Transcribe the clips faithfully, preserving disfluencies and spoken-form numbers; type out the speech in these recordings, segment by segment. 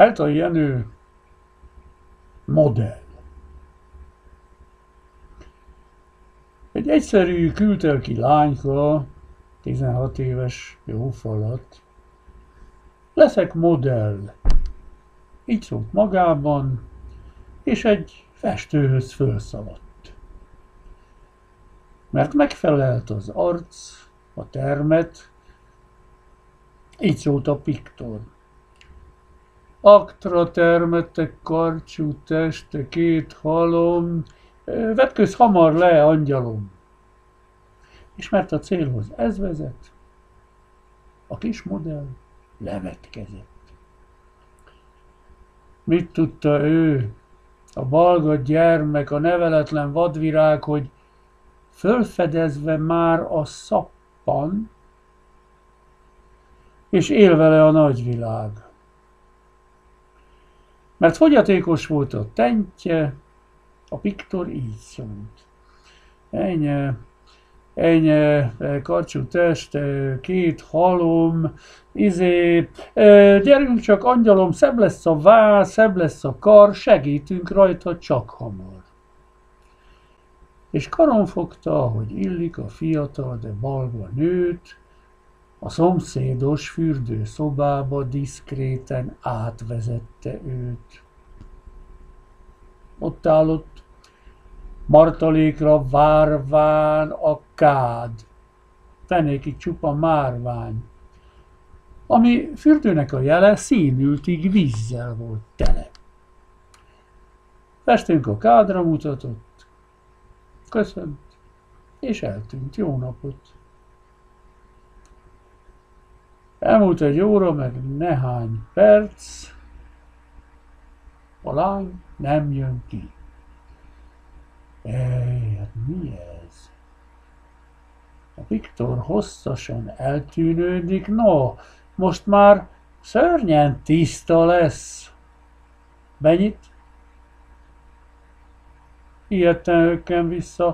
Heltai Jenő modell. Egy egyszerű kültelki lányka, tizenhat éves jófalat. Leszek modell. Így szólt magában, és egy festőhöz fölszaladt. Mert megfelelt az arc, a termet, így szólt a piktor. Aktra termete karcsú teste, két halom, vetkőz hamar le, angyalom. És mert a célhoz ez vezet, a kis modell levetkezett. Mit tudta ő, a balga gyermek, a neveletlen vadvirág, hogy fölfedezve már a szappan, és él vele a nagyvilág. Mert fogyatékos volt a tentje, a piktor így szólt. Ennyi, ennyi, karcsú test, két halom, izé, gyerünk csak, angyalom, szebb lesz a váll, szebb lesz a kar, segítünk rajta csak hamar. És karon fogta, ahogy illik a fiatal, de balga nőt, a szomszédos fürdőszobába diszkréten átvezette őt. Ott állott, martalékra várván a kád, fenékig csupa márvány, ami fürdőnek a jele színültig vízzel volt tele. Festőnk a kádra mutatott, köszönt, és eltűnt. Jó napot! Elmúlt egy óra, meg nehány perc, a lány nem jön ki. Ej, hát mi ez? A piktor hosszasan eltűnődik, no, most már szörnyen tiszta lesz. Benyit? Ijedten hökken vissza.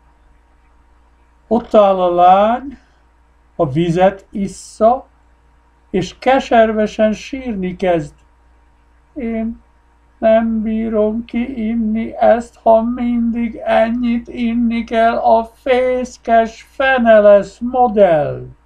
Ott áll a lány, a vizet issza, és keservesen sírni kezd. Én nem bírom ki inni ezt, ha mindig ennyit inni kell, a fészkes fene lesz modell.